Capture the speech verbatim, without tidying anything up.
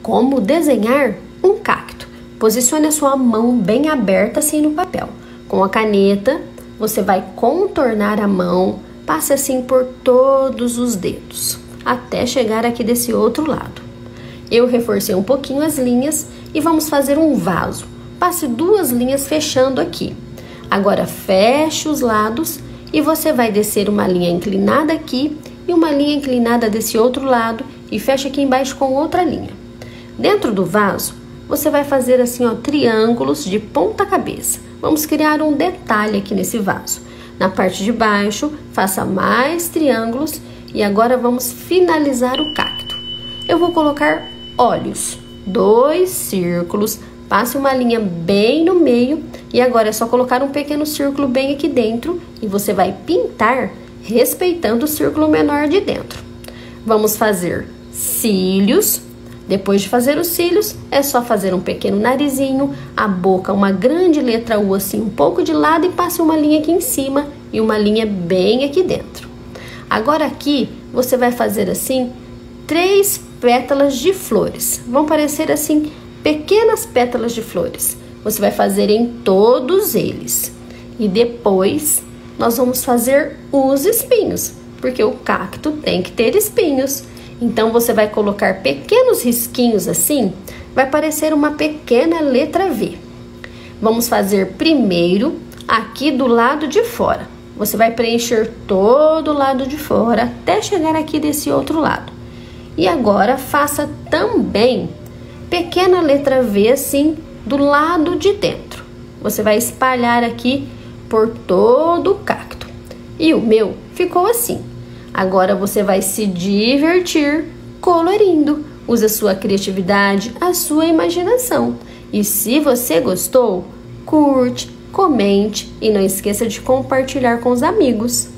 como desenhar um cacto. Posicione a sua mão bem aberta assim no papel. Com a caneta, você vai contornar a mão, passe assim por todos os dedos, até chegar aqui desse outro lado. Eu reforcei um pouquinho as linhas e vamos fazer um vaso. Passe duas linhas fechando aqui. Agora feche os lados e você vai descer uma linha inclinada aqui e uma linha inclinada desse outro lado e fecha aqui embaixo com outra linha. Dentro do vaso, você vai fazer assim, ó, triângulos de ponta cabeça. Vamos criar um detalhe aqui nesse vaso. Na parte de baixo, faça mais triângulos e agora vamos finalizar o cacto. Eu vou colocar olhos, dois círculos, passe uma linha bem no meio e agora é só colocar um pequeno círculo bem aqui dentro e você vai pintar respeitando o círculo menor de dentro. Vamos fazer cílios. Depois de fazer os cílios, é só fazer um pequeno narizinho, a boca, uma grande letra U assim, um pouco de lado e passe uma linha aqui em cima e uma linha bem aqui dentro. Agora aqui, você vai fazer assim, três pétalas de flores. Vão parecer assim, pequenas pétalas de flores. Você vai fazer em todos eles. E depois, nós vamos fazer os espinhos, porque o cacto tem que ter espinhos. Então, você vai colocar pequenos risquinhos assim, vai parecer uma pequena letra V. Vamos fazer primeiro aqui do lado de fora. Você vai preencher todo o lado de fora até chegar aqui desse outro lado. E agora, faça também pequena letra V assim do lado de dentro. Você vai espalhar aqui por todo o cacto. E o meu ficou assim. Agora você vai se divertir colorindo. Use a sua criatividade, a sua imaginação. E se você gostou, curte, comente e não esqueça de compartilhar com os amigos.